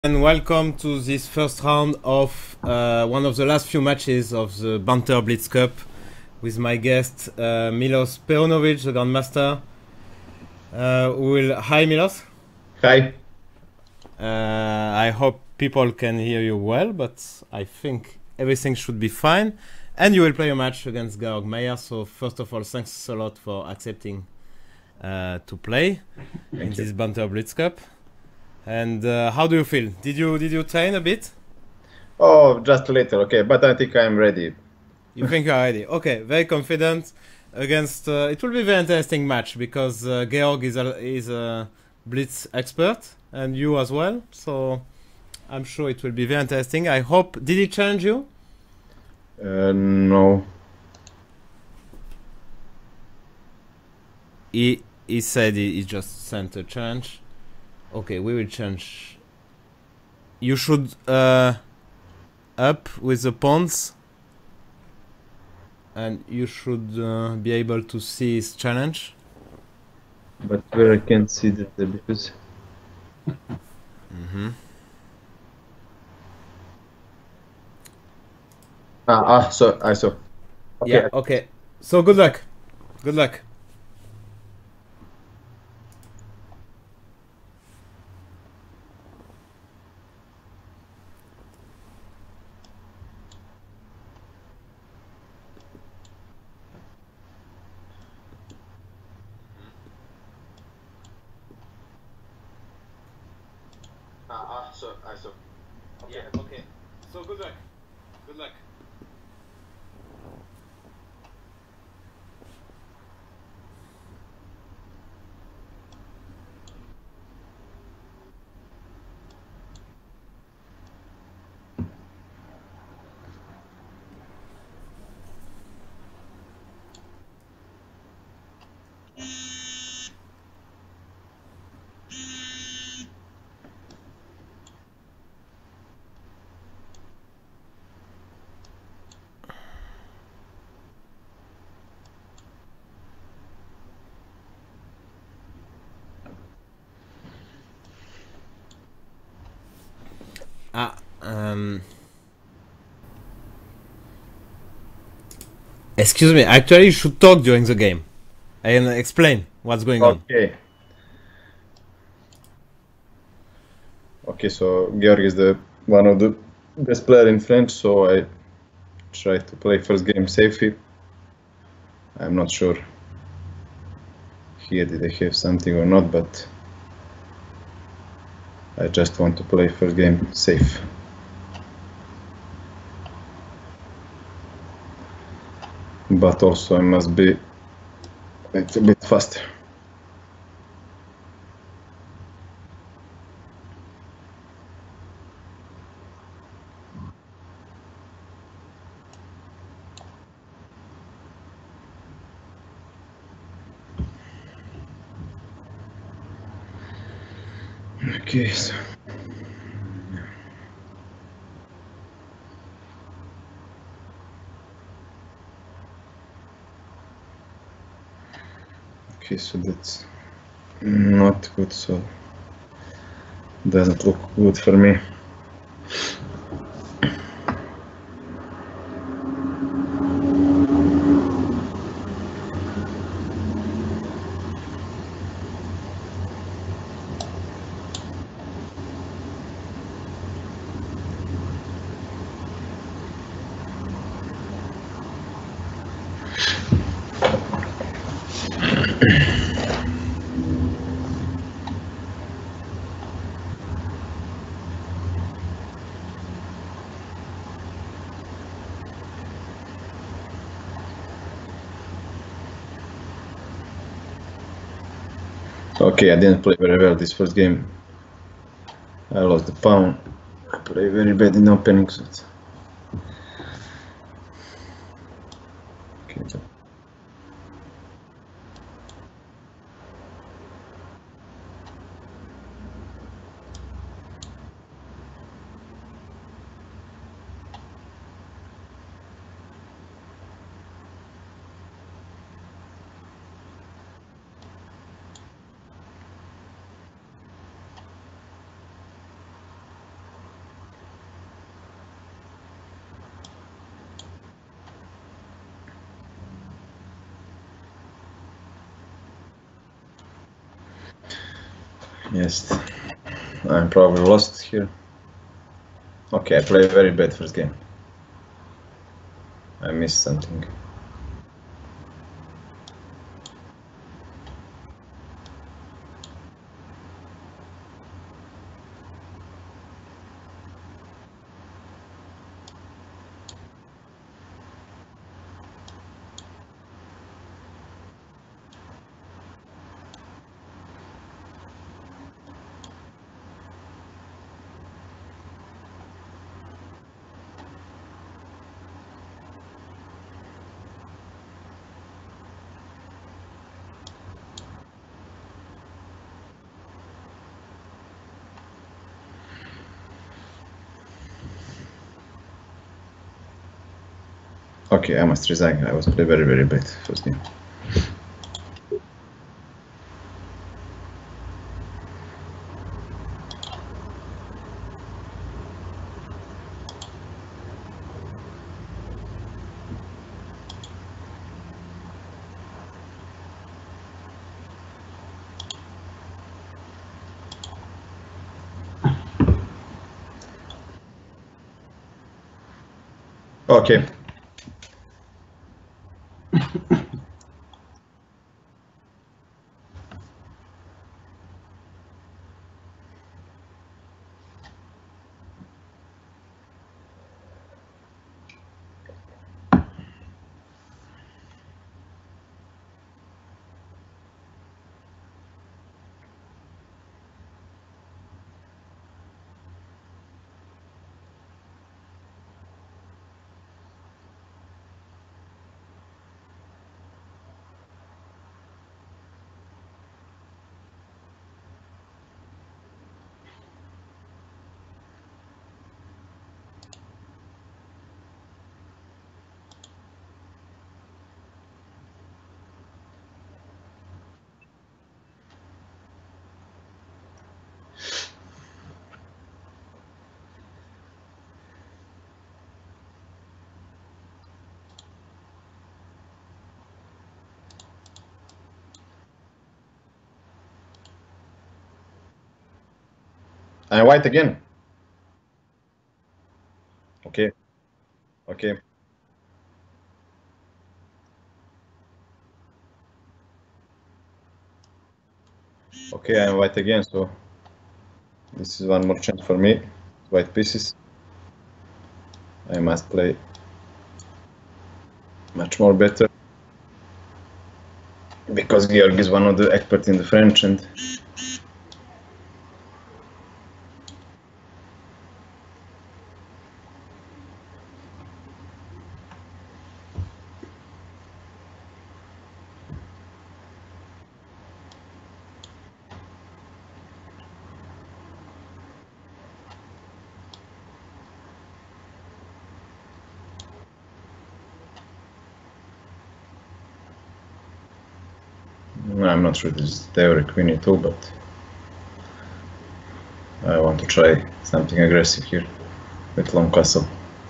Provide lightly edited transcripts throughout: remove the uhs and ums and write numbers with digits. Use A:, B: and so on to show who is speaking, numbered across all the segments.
A: And welcome to this first round of one of the last few matches of the Banter Blitz Cup with my guest Milos Perunovic, the Grandmaster. Hi Milos.
B: Hi.
A: I hope people can hear you well, but I think everything should be fine. And you will play a match against Georg Meier. So first of all, thanks a lot for accepting to play in this Banter Blitz Cup. And how do you feel? Did you train a bit?
B: Oh, just a little, okay, but I think I'm ready.
A: You think you are ready? Okay, very confident against. It will be a very interesting match because Georg is a blitz expert and you as well. So I'm sure it will be very interesting. I hope. Did he challenge you?
B: No.
A: He said he just sent a challenge. Okay, we will change. You should up with the pawns, and you should be able to see his challenge.
B: But where I can't see that because. So I saw.
A: Okay. Yeah. Okay. So good luck. Good luck.
B: So I saw.
A: Okay. Yeah. Okay. So good luck. Good luck. Excuse me. Actually, you should talk during the game and explain what's going on.
B: Okay. Okay, so Georg is the one of the best player in French, so I try to play first game safely. I'm not sure here did I have something or not, but I just want to play first game safe. But also I must be a little bit faster. Okay, so that's not good, so doesn't look good for me. Okay, I didn't play very well this first game. I lost the pawn. I play very bad in opening. So okay, so Yes, I'm probably lost here. Okay, I played very bad first game. I missed something. Okay, I must resign. I was playing very, very bad first game. Okay. I'm white again. Okay. Okay. Okay, I'm white again, so this is one more chance for me. White pieces. I must play much more better. Because Georg is one of the experts in the French and I'm not sure this is theory queen e2, but I want to try something aggressive here with long castle.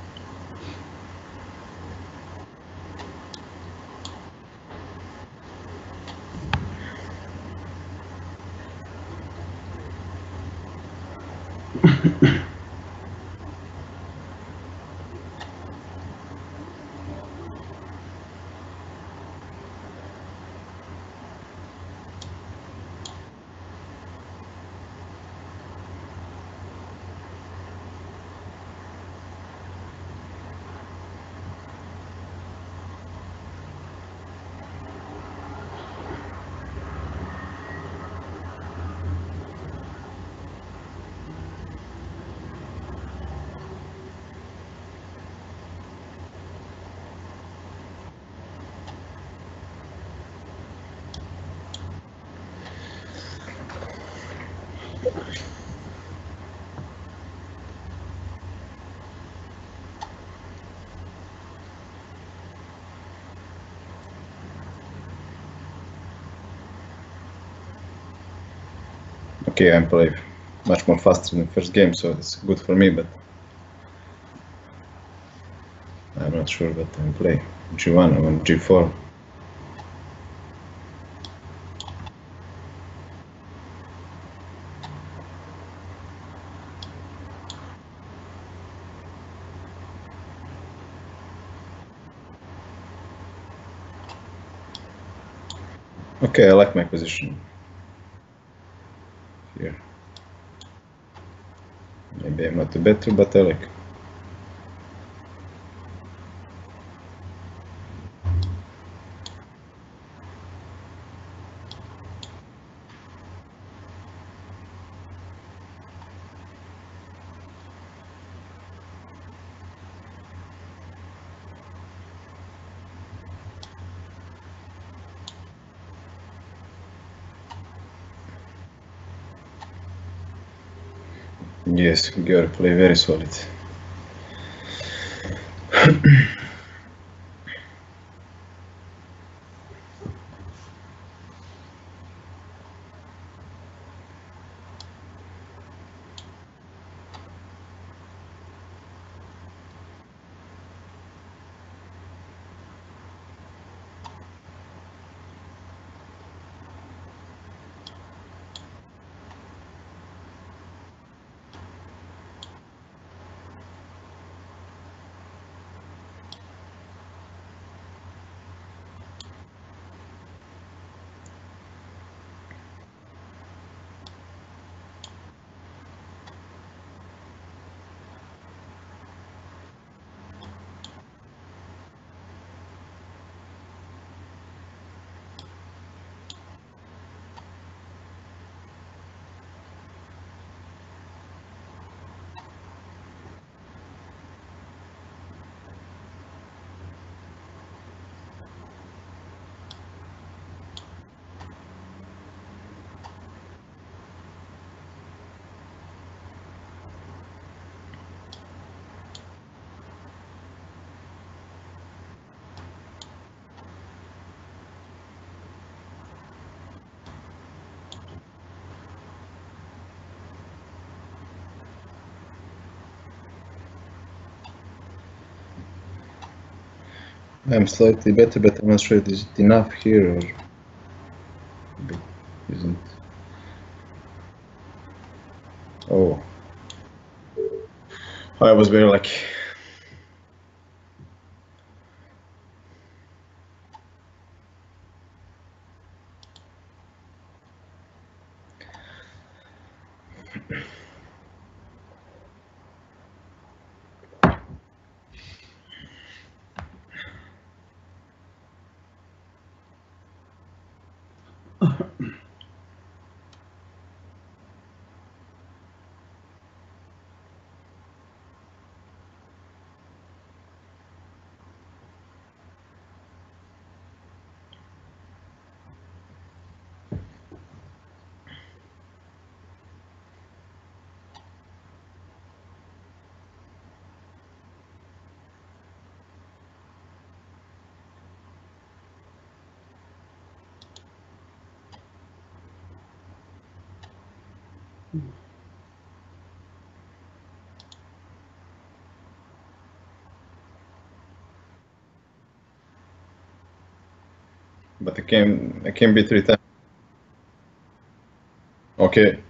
B: Okay, I'm playing much more faster than the first game, so it's good for me, but I'm not sure what I'm playing. G1 or G4. Okay, I like my position here. Maybe I'm not the better, but I like. Yes, Georg play very solid. I'm slightly better, but I'm not sure is it enough here or isn't. Oh, I was very lucky. But I can beat 3 times. Okay.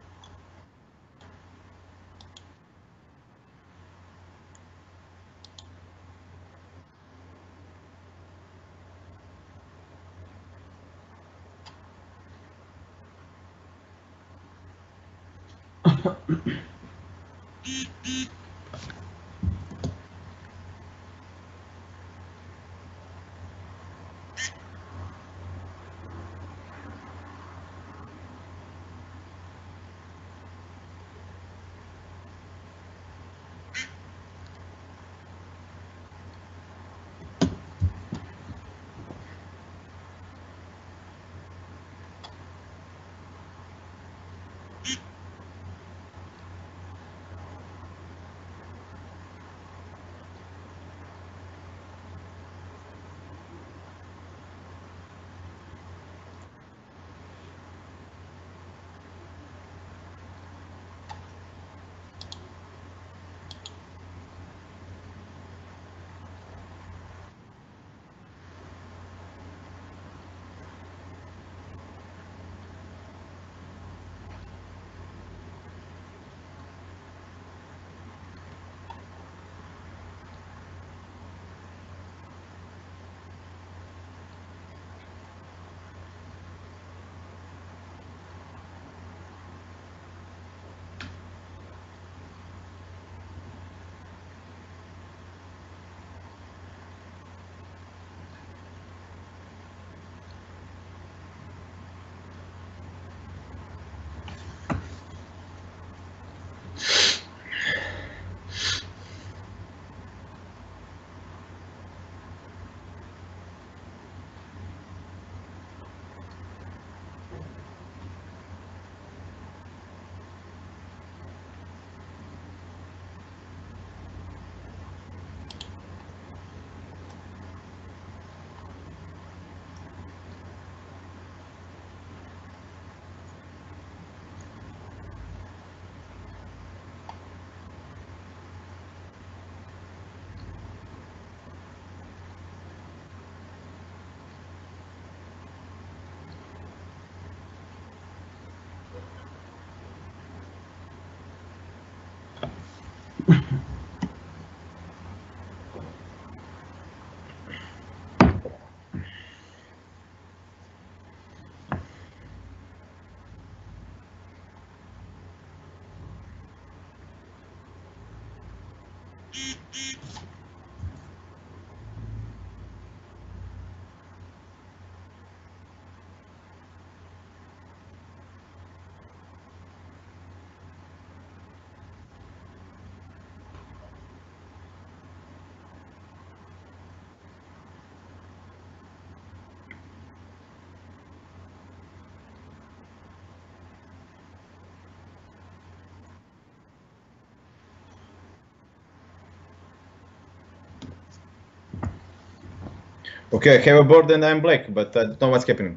B: Okay, I have a board and I'm black, but I don't know what's happening.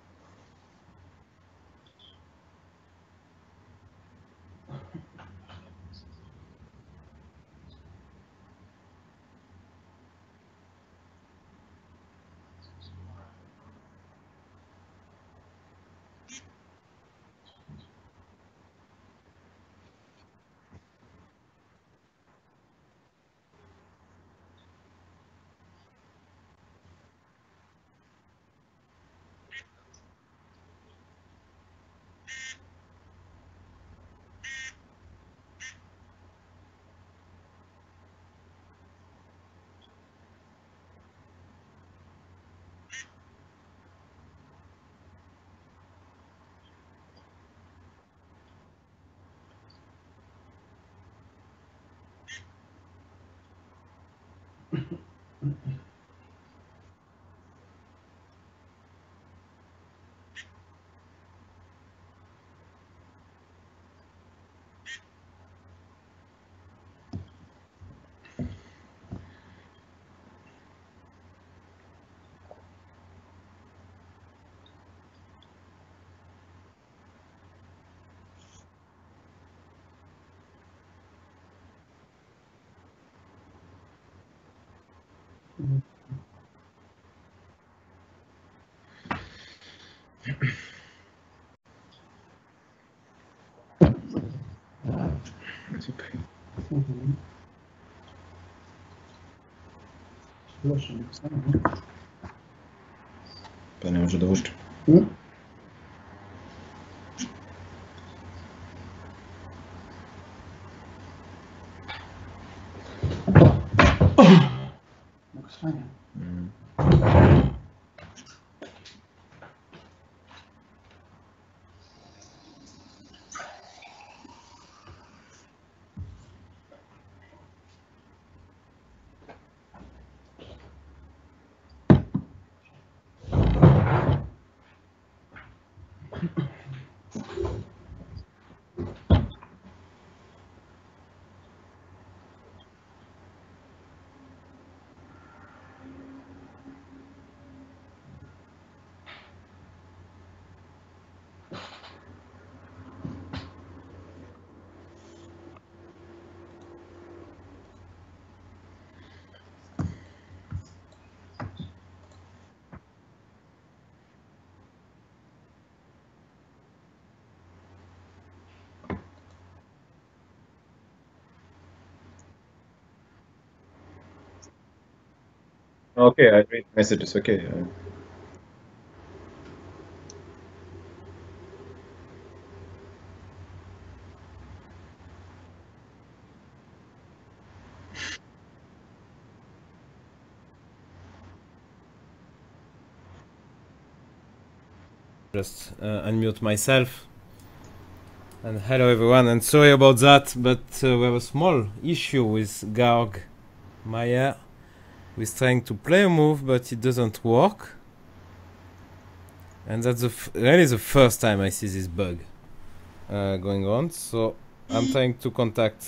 B: Pa ne može da uđe. Okay, I read messages. Okay.
A: Just unmute myself. And hello everyone, and sorry about that, but we have a small issue with Georg Meier. He's trying to play a move, but it doesn't work. And that's really the first time I see this bug going on. So I'm trying to contact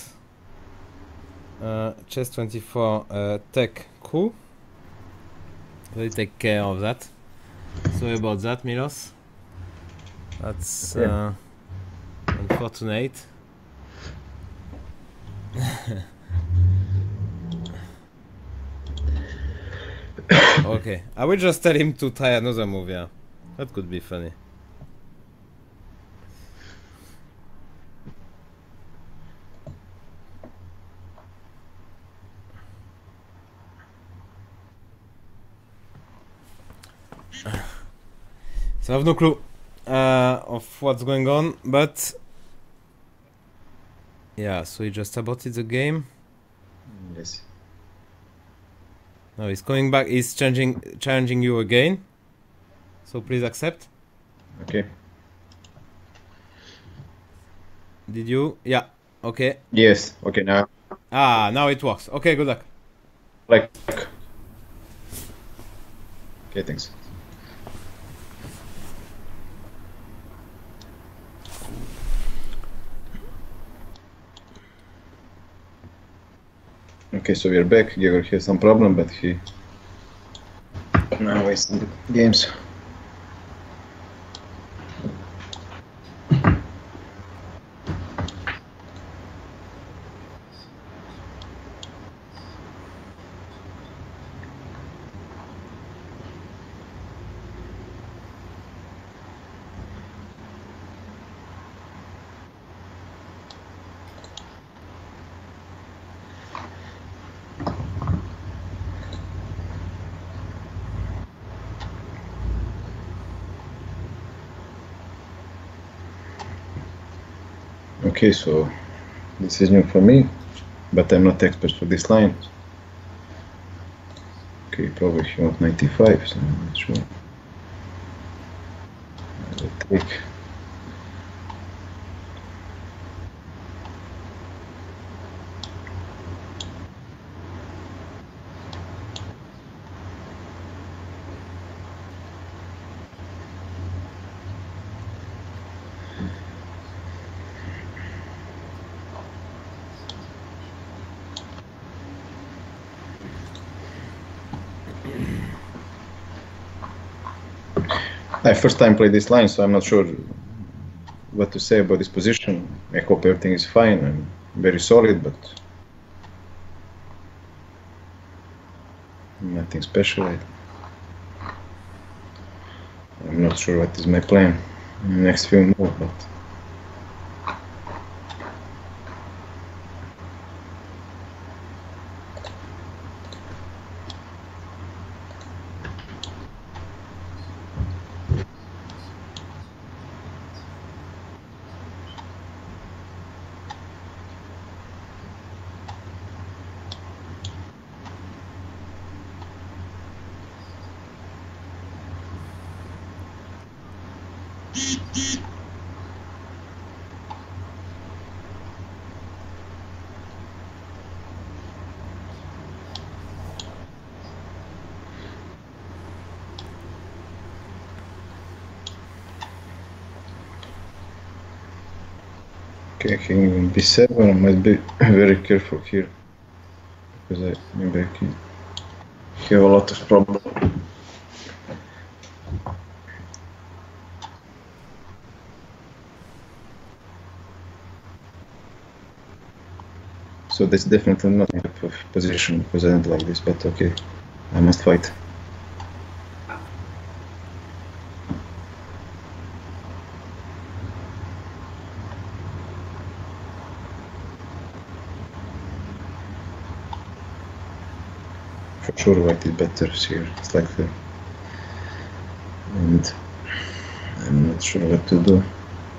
A: Chess24 tech crew. They take care of that. Sorry about that, Milos. That's unfortunate. Okay, I will just tell him to try another move, yeah. That could be funny. So I have no clue of what's going on, but yeah, so he just aborted the game.
B: Yes.
A: No, he's coming back. He's challenging you again. So please accept.
B: Okay.
A: Did you? Yeah. Okay.
B: Yes. Okay. Now,
A: Ah, now it works. Okay, good luck.
B: like. Okay. Thanks. Okay, so we are back. Georg has some problem, but he now wasting the games. Okay, so this is new for me, but I'm not expert for this line. Okay, probably he wants 95, so I'm not sure. I will take. I first time play this line, so I'm not sure what to say about this position. I hope everything is fine and very solid, but nothing special. I'm not sure what is my plan in the next few moves, but okay, king b7. I must be very careful here because maybe I can have a lot of problems. So that's definitely not a type of position because I don't like this, but okay, I must fight. For sure white is better here, it's like the, and I'm not sure what to do.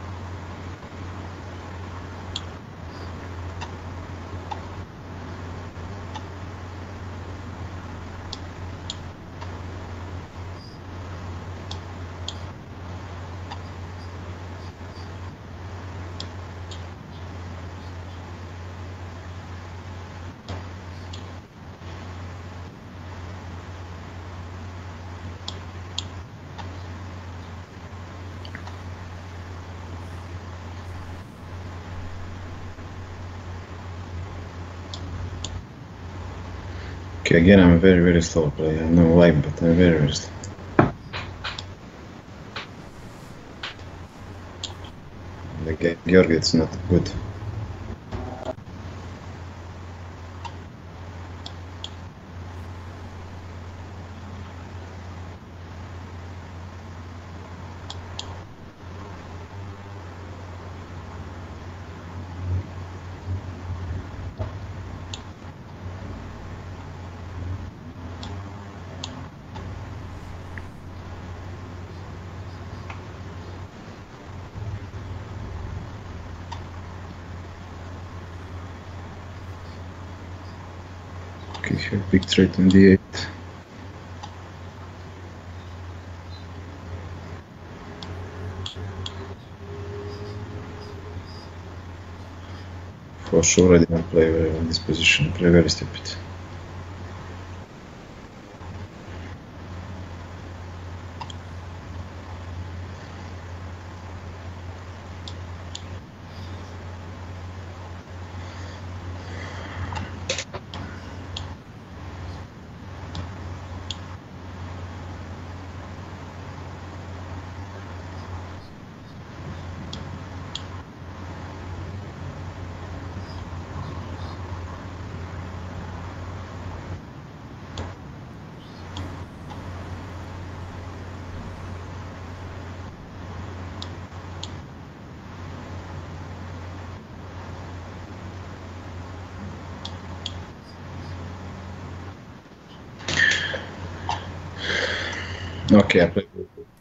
B: Okay, again, I'm a very, very slow player. I don't know why, but I'm very, very slow. The Georg, it's not good. Okay, here big trade on d8. For sure I didn't play very well in this position, play very stupid. Okay, I played.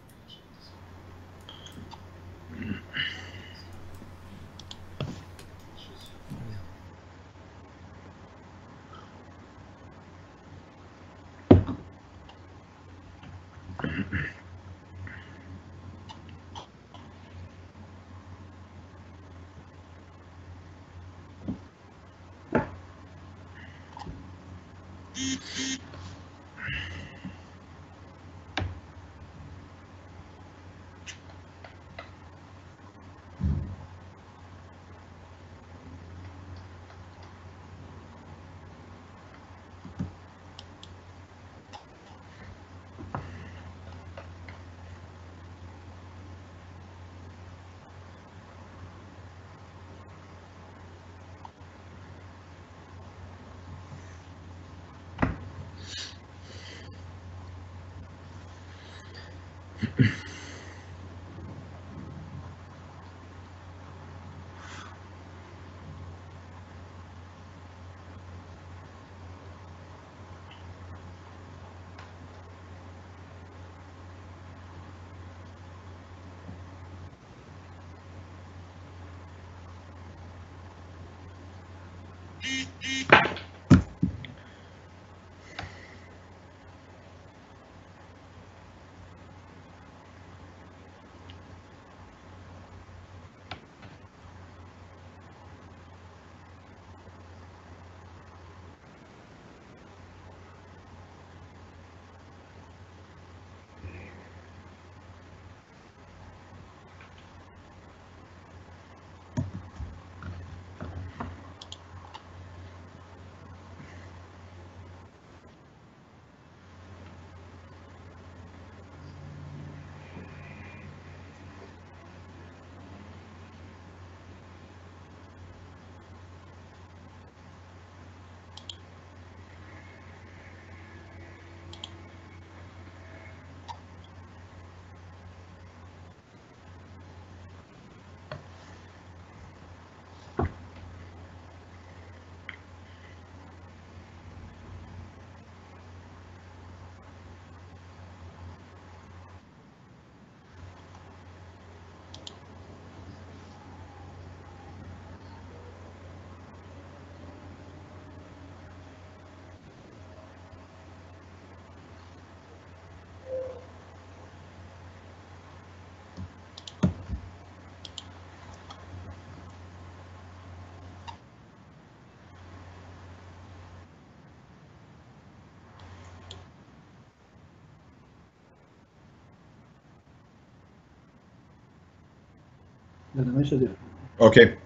B: Okay.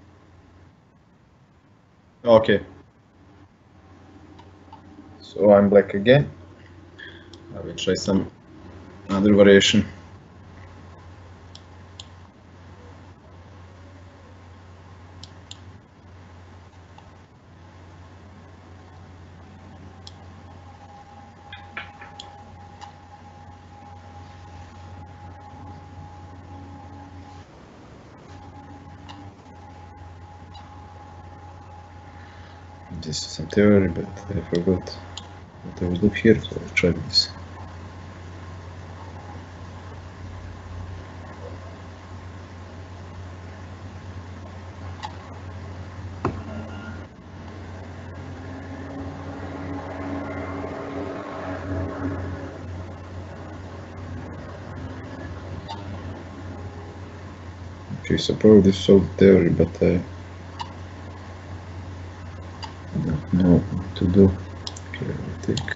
B: Okay. So I'm black again. I will try some other variation. This is some theory, but I forgot what I will do here, so I'll try this. Okay, so probably this is all theory, but I don't know what to do. Okay, I'll take.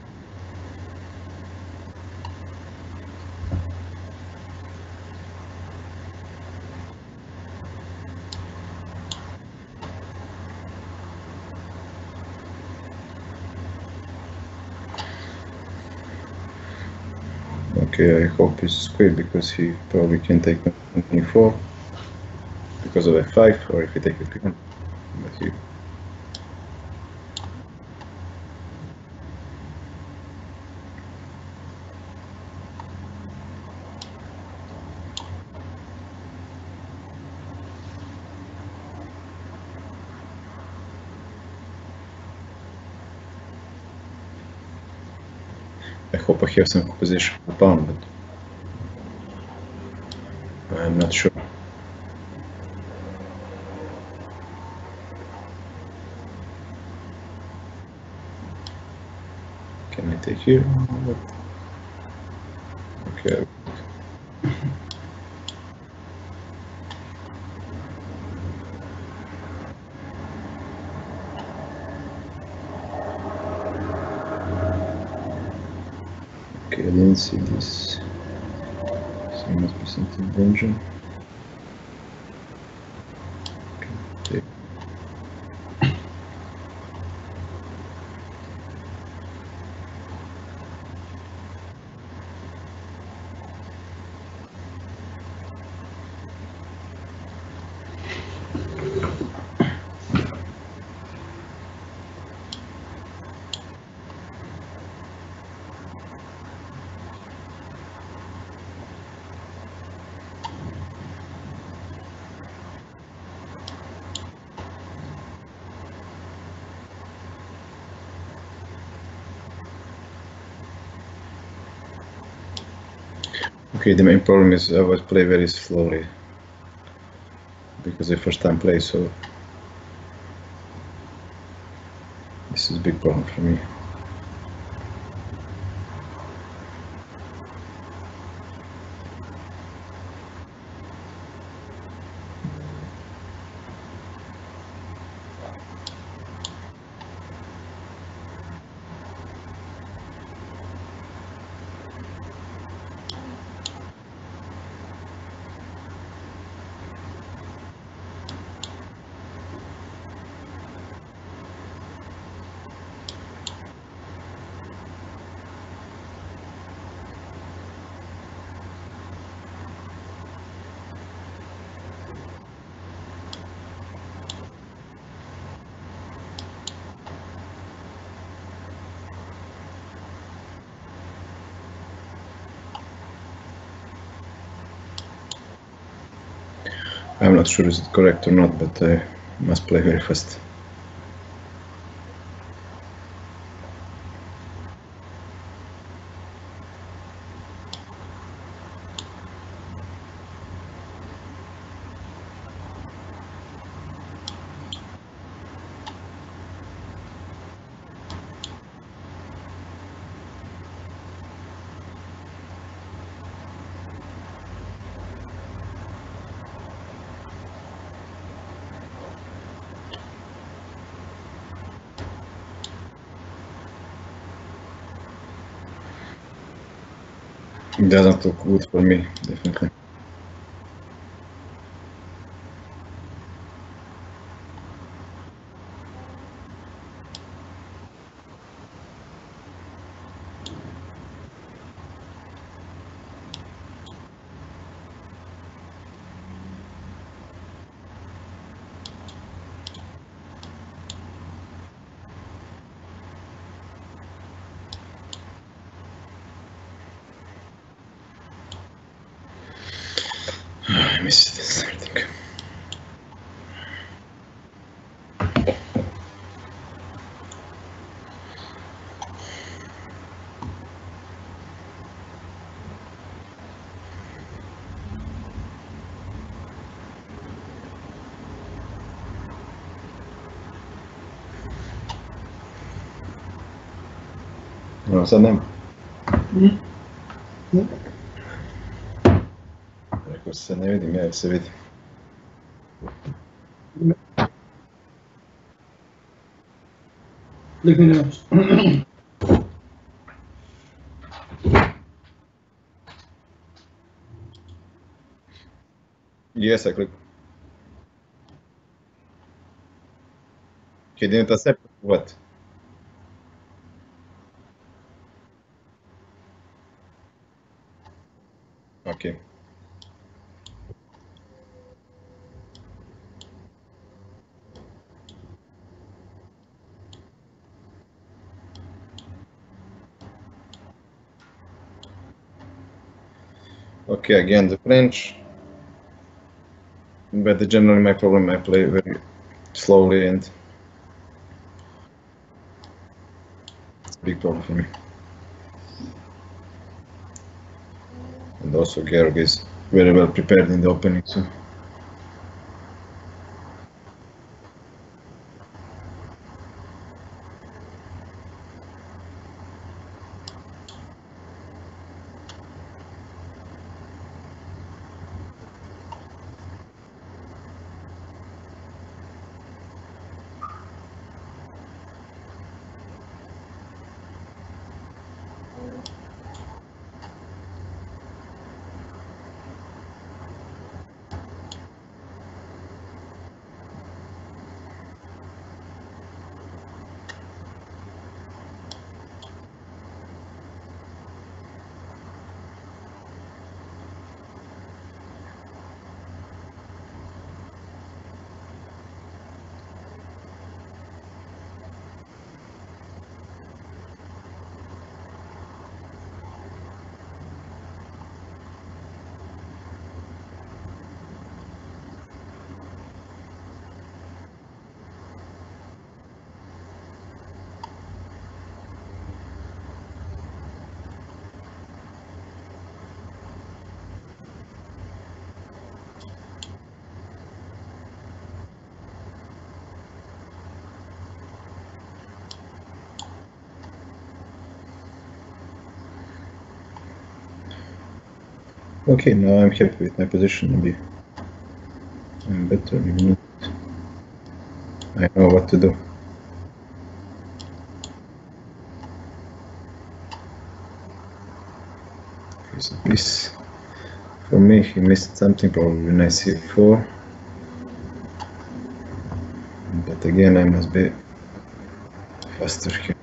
B: Okay, I hope he's square because he probably can take 24 because of f5, or if he takes a pion. But he. I hope I have some position for pawn, but I'm not sure. Can I take here? Okay. Okay, I didn't see this. So it must be something danger. Okay, okay, the main problem is I always play very slowly because the first time play, so this is a big problem for me. I'm not sure is it correct or not, but I must play very fast. It doesn't look good for me, definitely. I missed this, I think. No, sad nema. Rekao se ne vidim, ja se vidim.
C: Lig me neus.
B: Yes, I click. He didn't accept what? Okay. Okay, again the French. But generally my problem, I play very slowly and it's a big problem for me. And also Georg is very well prepared in the opening, so. Okay, now I'm happy with my position. Maybe I'm better. I know what to do. Piece of piece. For me, he missed something probably when I see 4. But again, I must be faster here.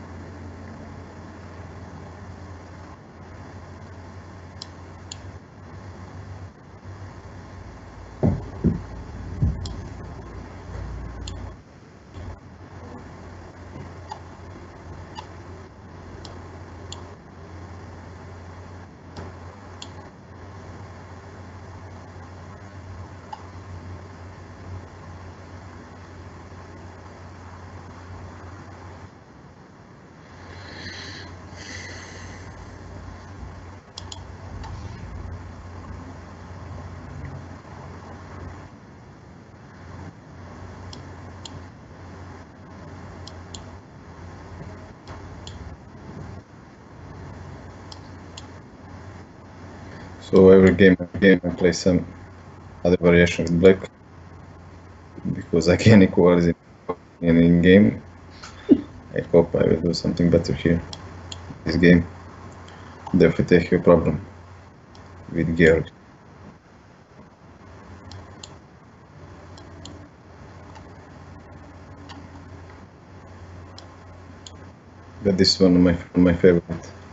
B: So every game I play some other variation with black because I can equalize it in game. I hope I will do something better here. This game definitely have a problem with Georg. But this is one of my favorite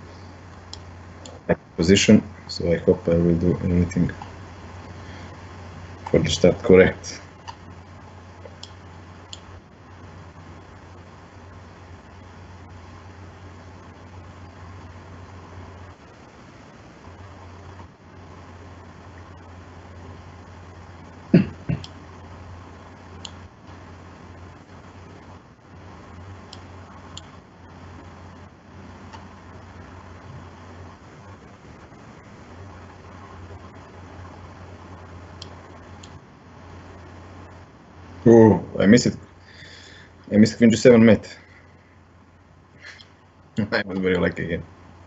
B: position, so I hope I will do everything for the start correct. Oh, I missed it. I missed Queen G7 mate. I was very lucky again.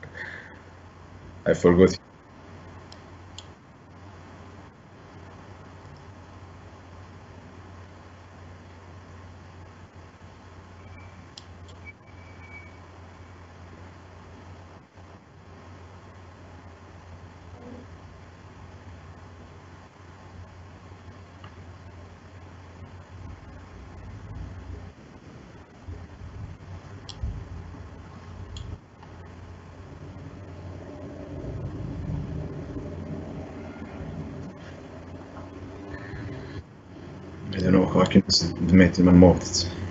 B: I forgot. I don't know how I can use the mate in my mode.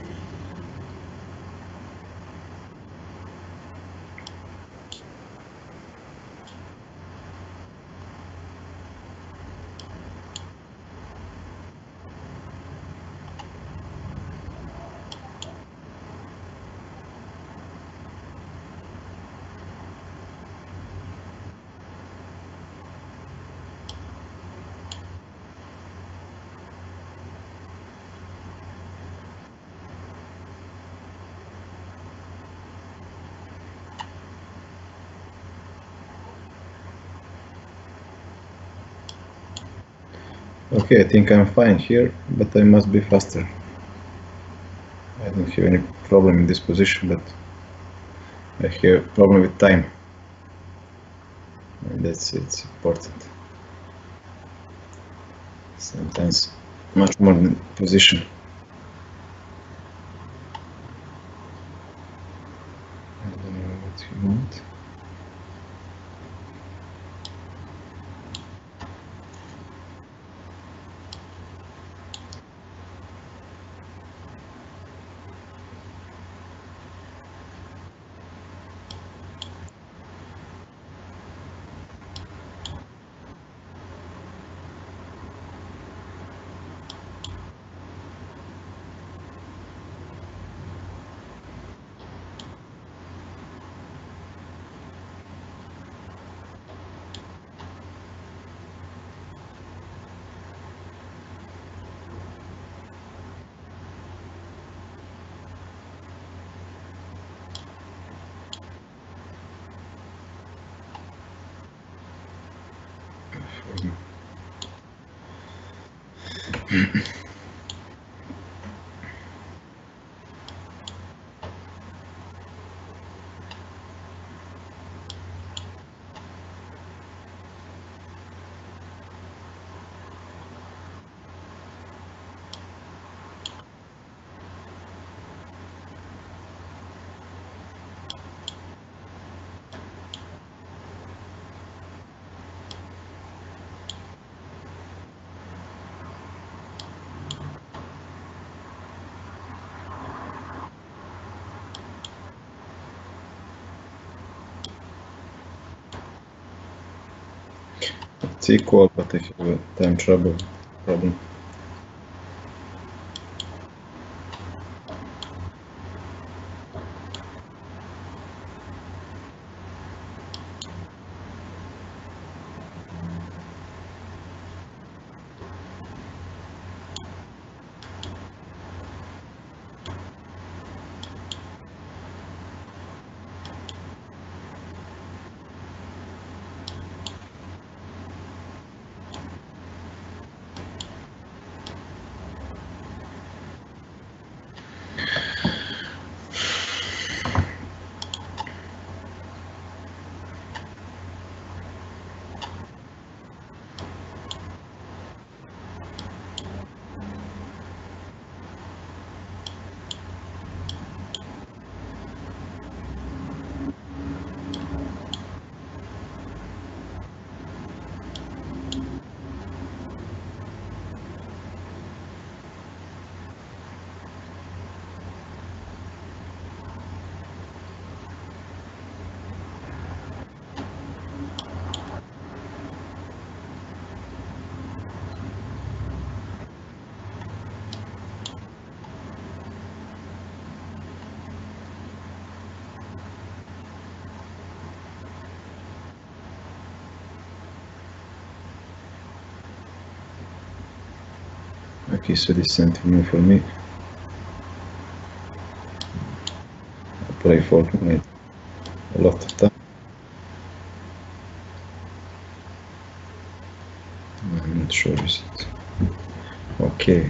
B: Okay, I think I'm fine here, but I must be faster. I don't have any problem in this position, but I have problem with time. And it's important. Sometimes much more than position. I don't know what you want. It's equal, but I have a time trouble problem. Okay, so this sent for me. I play Fortnite a lot of time. I'm not sure is it. Okay.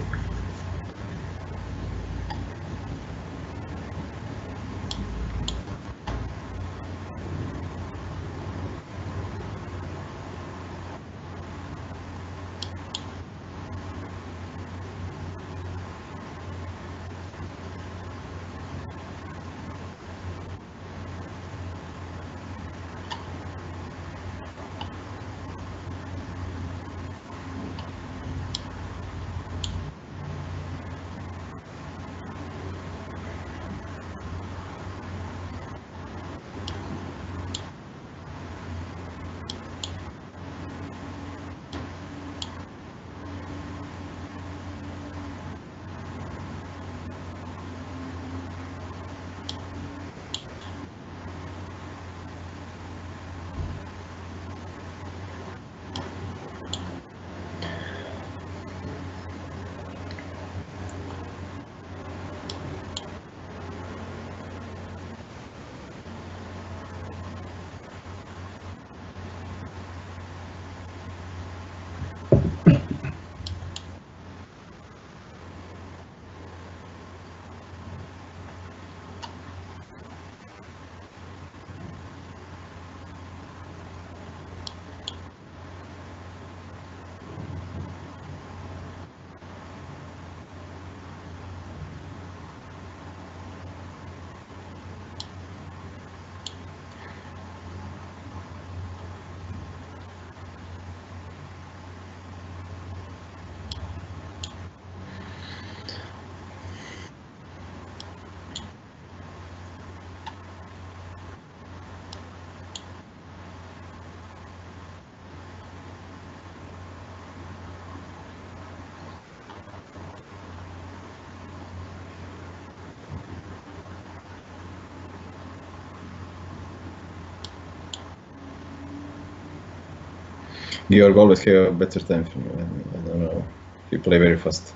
B: Georg always have a better time from you. I don't know. You play very fast.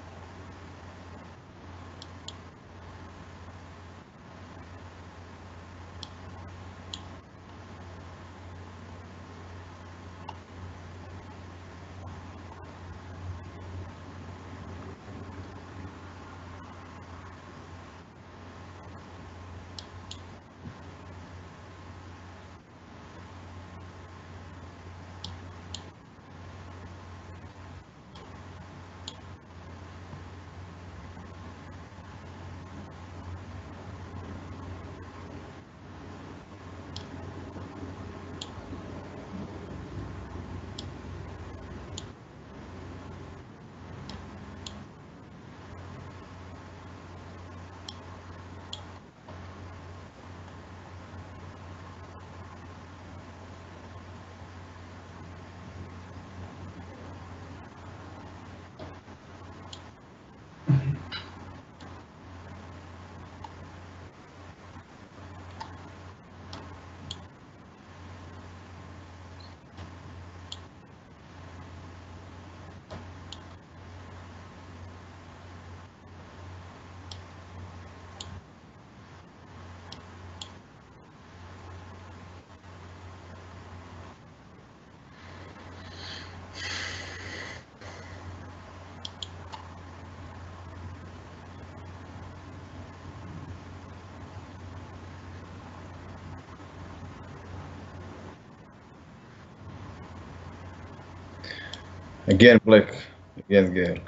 B: Again, black against Georg.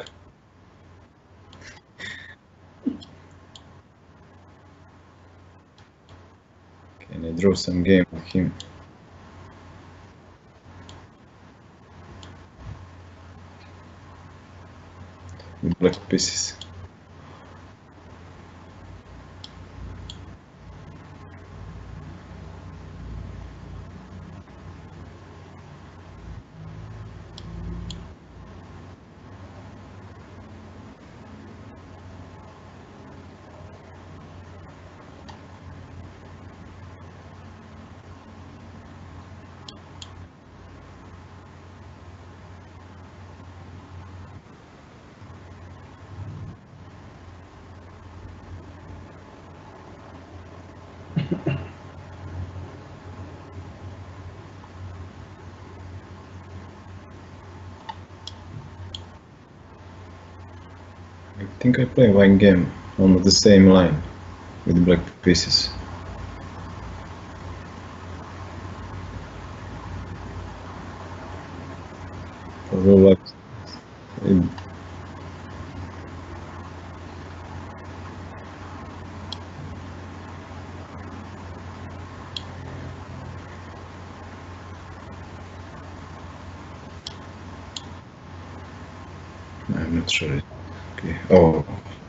B: Can I draw some game with him? With black pieces. I think I play one game on the same line with black pieces. Although like I'm not sure. Okay. Oh.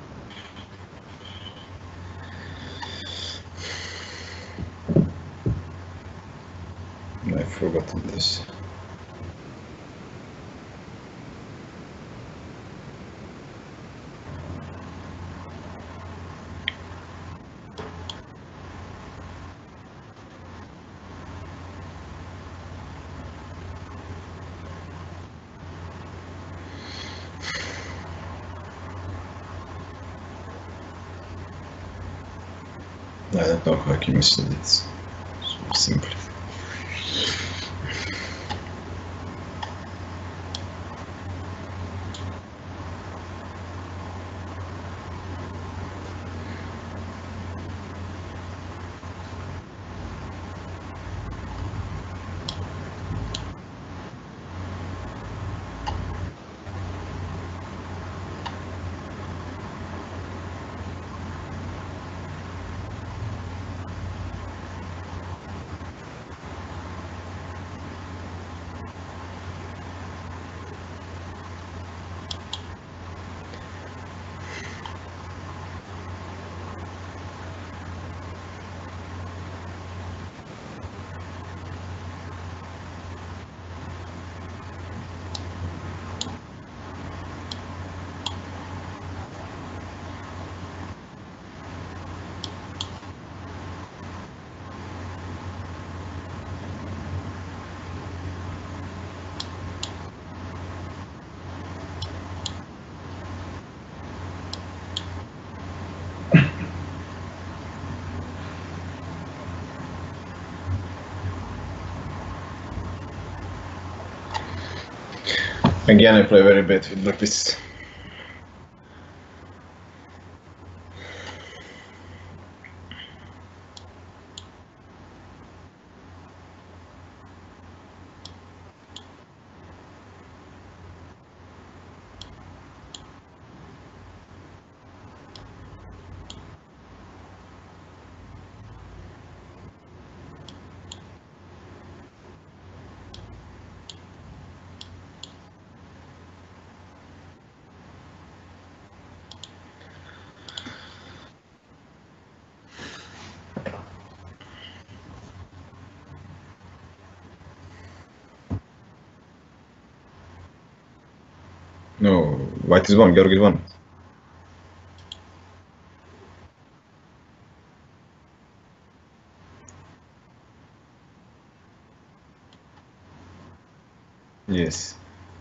B: I've forgotten this. I don't know how I can use it. It's so simple. Again, I play very bad with black pieces. No, white is one, Georg is one. Yes.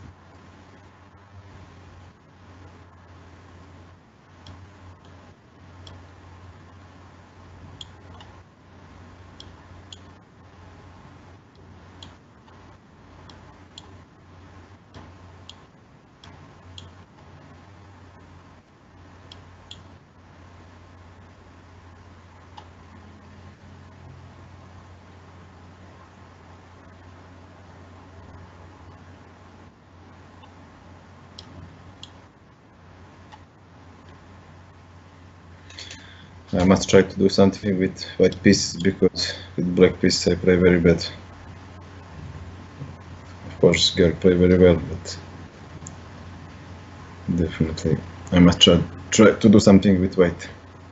B: I must try to do something with white pieces because with black pieces I play very bad. Of course, Georg play very well, but definitely I must try to do something with white.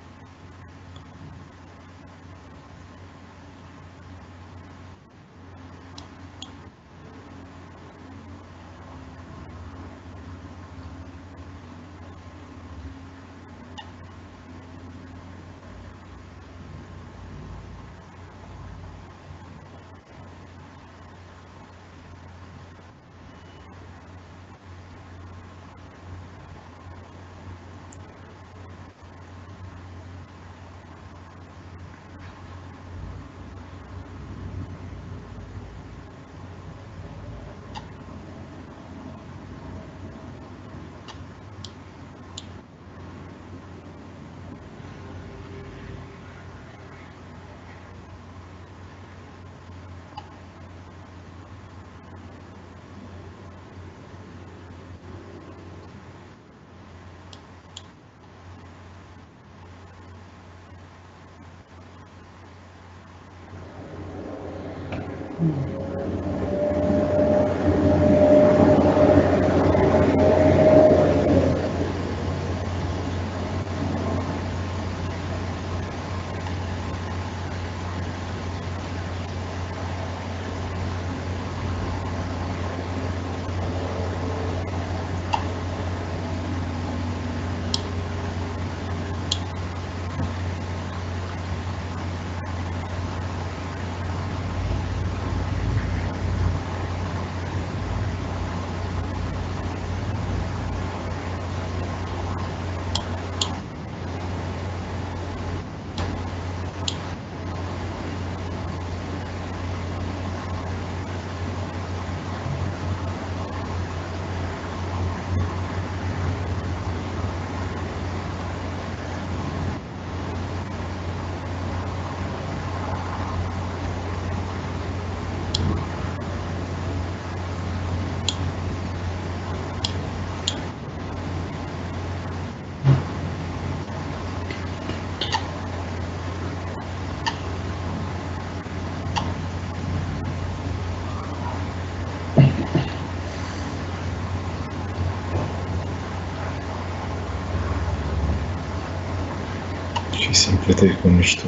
B: Sempre ter com isto.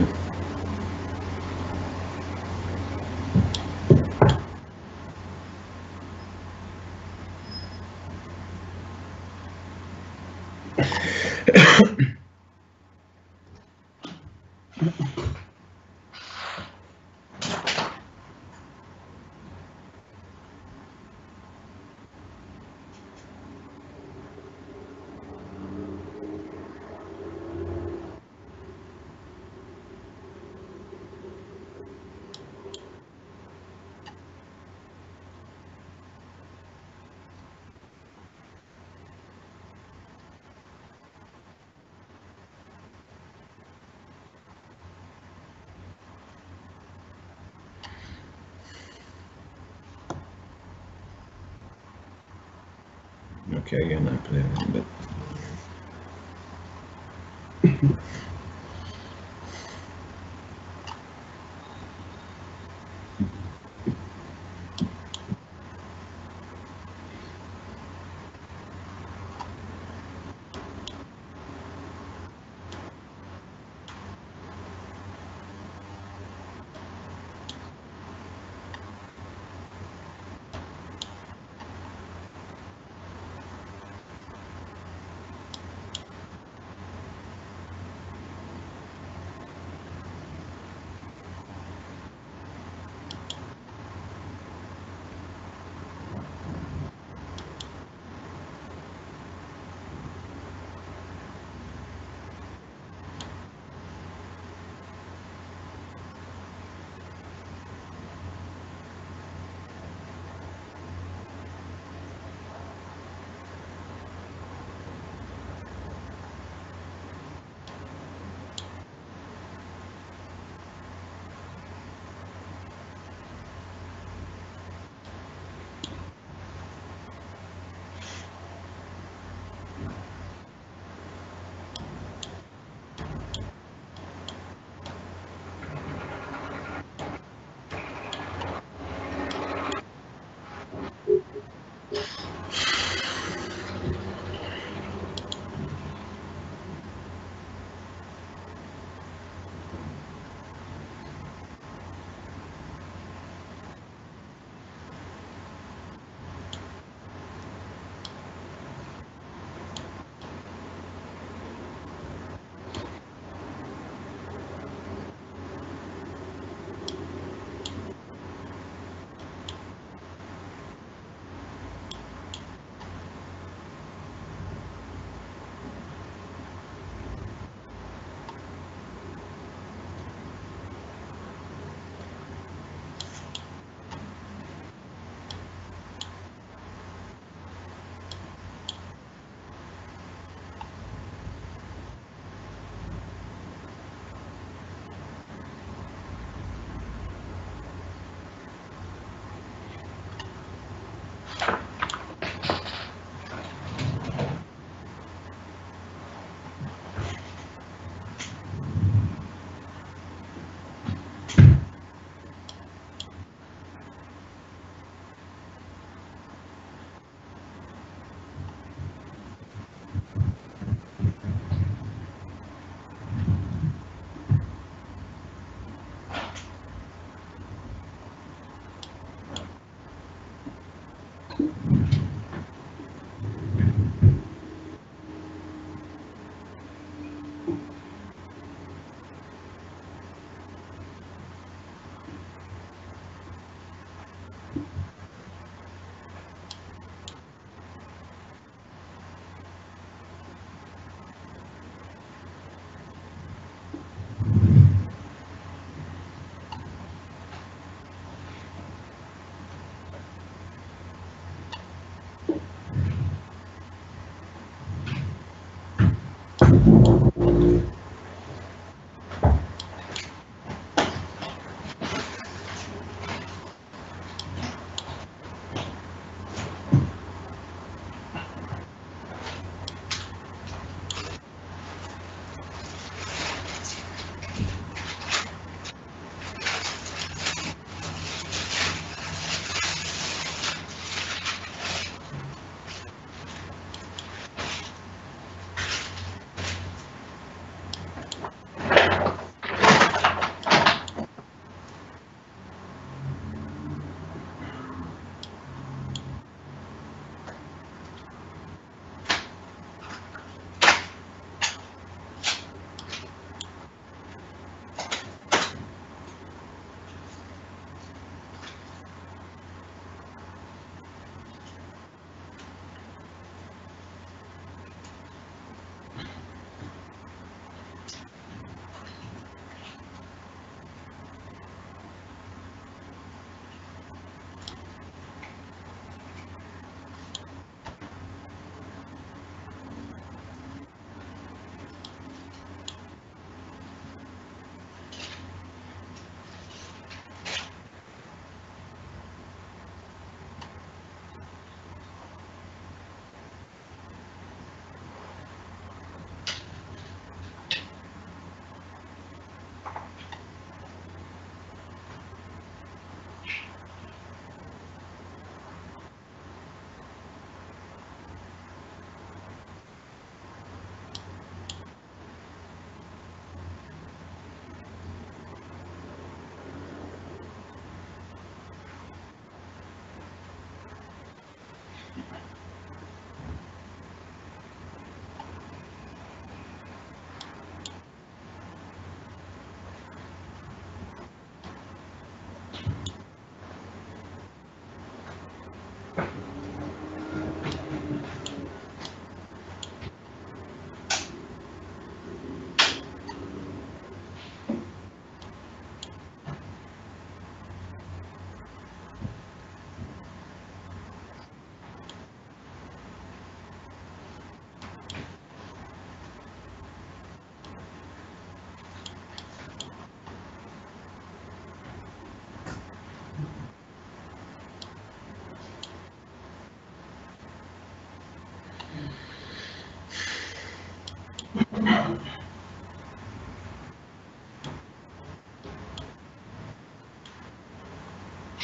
B: Okay, again I play a bit.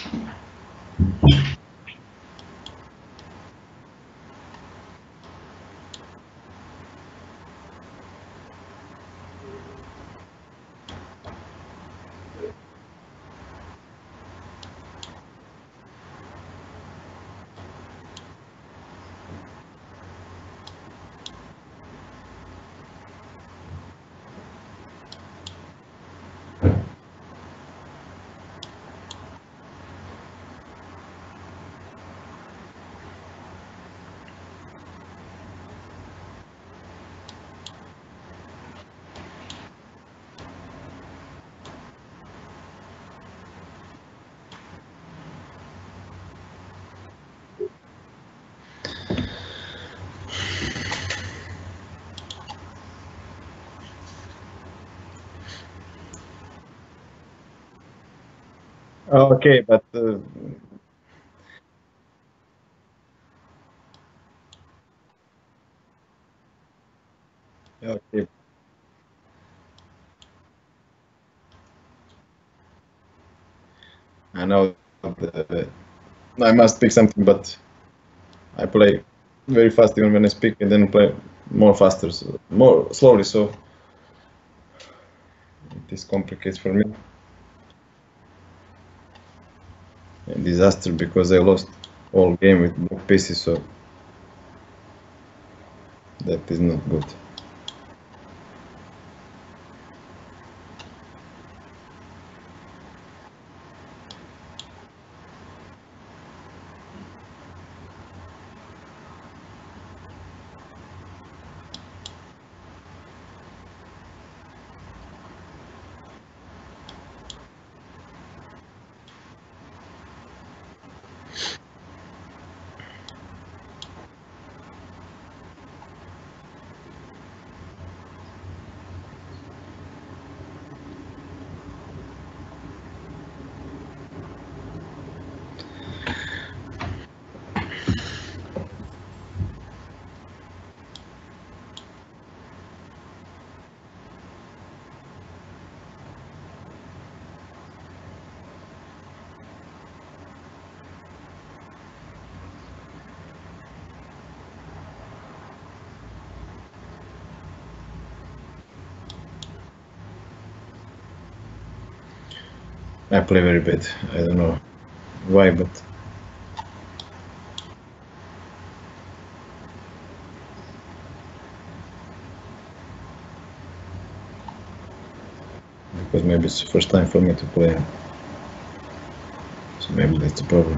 B: Okay, but okay. I know I must pick something, but I play very fast even when I speak, and then play more faster, so more slowly. So this complicates for me. A disaster because I lost all game with black pieces, so that is not good. I play very bad. I don't know why, but because maybe it's the first time for me to play, so maybe that's the problem.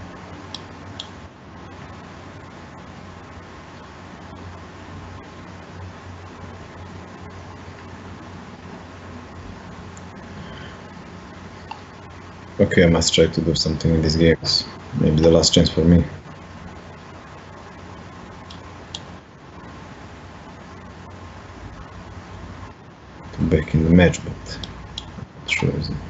B: Okay, I must try to do something in these games. Maybe the last chance for me. To back in the match, but not sure is it.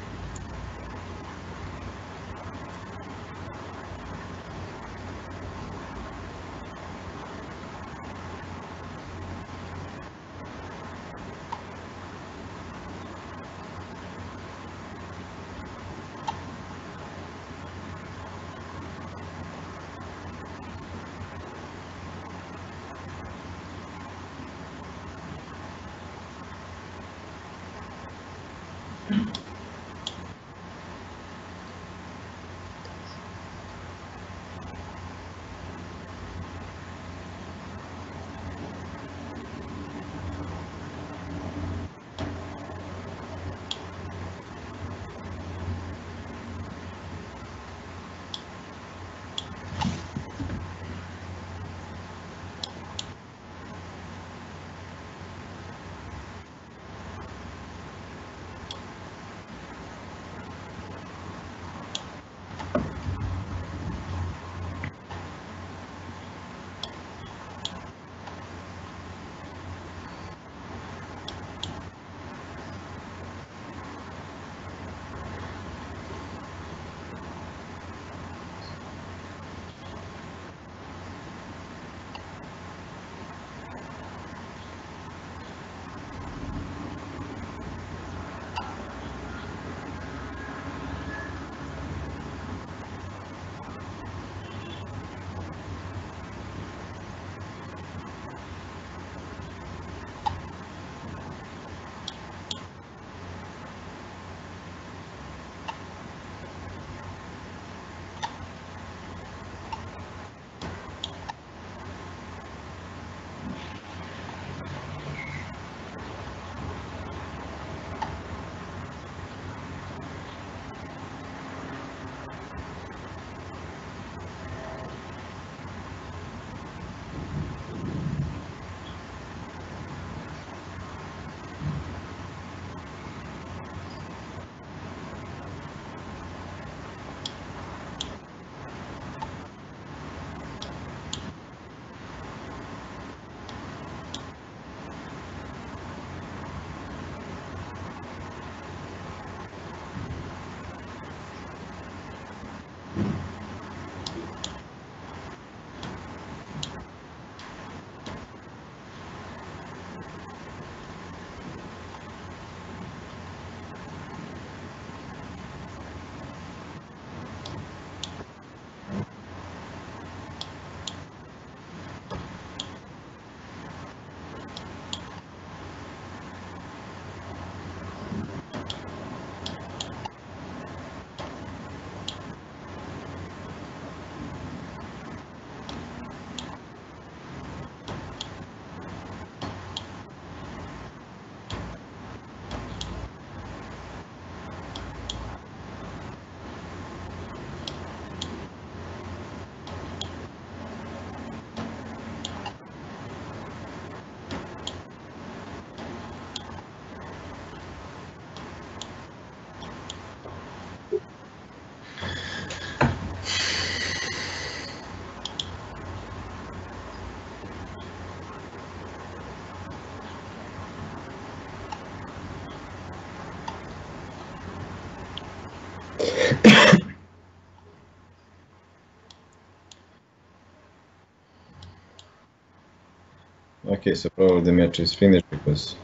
B: Okay, so probably the match is finished because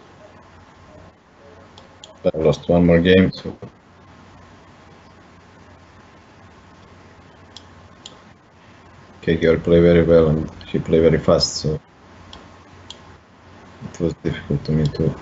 B: I lost one more game. So okay, Georg play very well and he play very fast, so it was difficult to me too.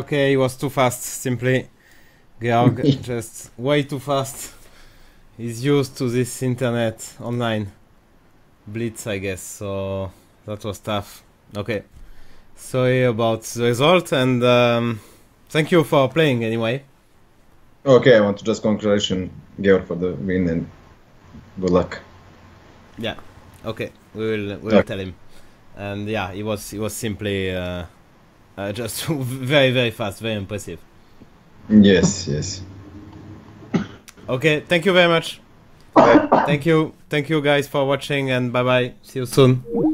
A: Okay, he was too fast, simply. Georg, just way too fast. He's used to this internet online blitz, I guess, so that was tough. Okay, sorry about the result, and thank you for playing anyway.
B: Okay, I want to just congratulate Georg for the win and good luck.
A: Yeah, okay, we will tell him. And yeah, he was simply just very, very fast, very impressive.
B: Yes, yes.
A: Okay, thank you very much.
B: Bye.
A: Thank you guys for watching, and bye bye. See you soon.